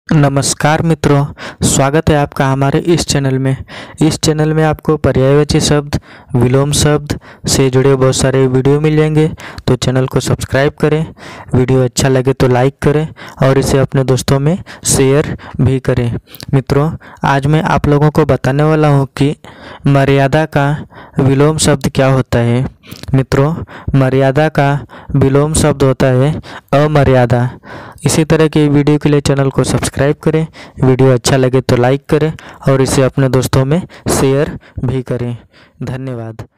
नमस्कार मित्रों, स्वागत है आपका हमारे इस चैनल में। इस चैनल में आपको पर्यायवाची शब्द, विलोम शब्द से जुड़े बहुत सारे वीडियो मिल जाएंगे। तो चैनल को सब्सक्राइब करें, वीडियो अच्छा लगे तो लाइक करें और इसे अपने दोस्तों में शेयर भी करें। मित्रों, आज मैं आप लोगों को बताने वाला हूँ कि मर्यादा का विलोम शब्द क्या होता है। मित्रों, मर्यादा का विलोम शब्द होता है अमर्यादा। इसी तरह की वीडियो के लिए चैनल को सब्सक्राइब करें, वीडियो अच्छा लगे तो लाइक करें और इसे अपने दोस्तों में शेयर भी करें। धन्यवाद।